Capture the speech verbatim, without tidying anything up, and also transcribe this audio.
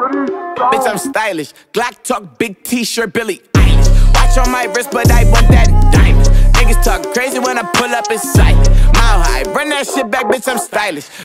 Bitch, I'm stylish. Glock talk, big t-shirt, Billy Eilish. Watch on my wrist, but I want that diamond. Niggas talk crazy when I pull up in sight. Mile high, run that shit back, bitch, I'm stylish.